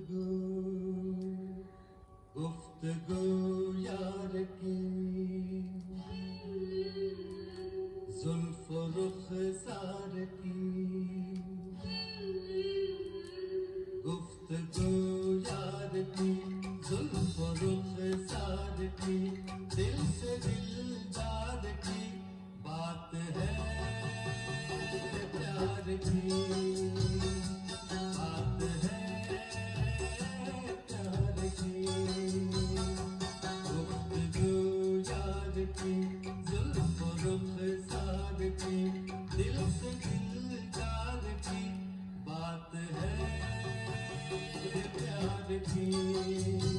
गुफ्तगू गुफ्तगू यार की जुल्फ रुखसार की गुफ्तगू यार की जुल्फ रुखसार की दिल से दिलदार की बात है प्यार की बात है प्यार की गुफ्तगू यार की जुल्फ रुखसार की दिल से दिलदार की बात है प्यार की।